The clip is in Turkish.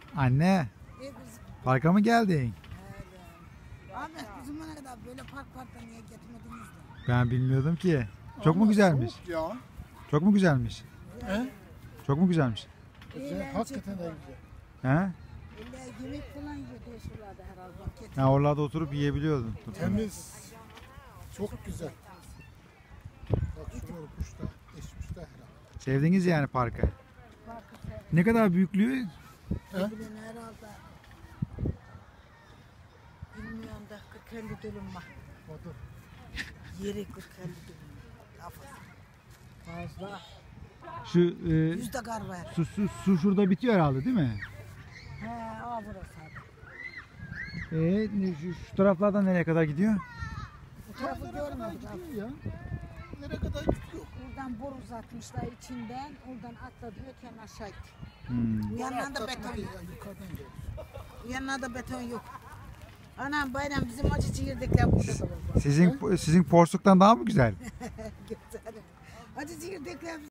Anne, Kızım. parka mı geldin? Ahmet bu zamana kadar böyle parkta niye getirmediniz de? Ben bilmiyordum ki. Çok mu Ama güzelmiş? soğuk ya. Çok mu güzelmiş? He? Çok mu güzelmiş? Güzel, hakikaten de güzel. He? İlla yemek falan yiyordu şuralarda herhalde. Bak getir. Ha, oralarda oturup yiyebiliyordun. Temiz. Çok güzel. Bak şurada kuş da eşmiş de herhalde. Sevdiniz yani parkı. Parkı sev. Ne kadar büyüklüğü? Bilen herhalde. Bilmiyorum da 40-50 dönüm var. Odur. Yeri 40-50 dönüm. Kafası. Fazla. Şu Yüzde kar var. su şurada bitiyor herhalde değil mi? He, aa burası abi. Şu taraflardan nereye kadar gidiyor? Bu tarafı Nereye kadar görmedik abi. gidiyor ya? Nereye kadar gidiyor? Buradan boru uzatmışlar içinden. Oradan atladı öten aşağı gitti. Hmm. Bu yanlarda beton yok. Yukarıdan geliyor. Bu yanlarda beton yok. Anam bayram bizim acı çekirdekler burada da var. Sizin porsuktan daha mı güzel? Güzel. Acı çekirdekler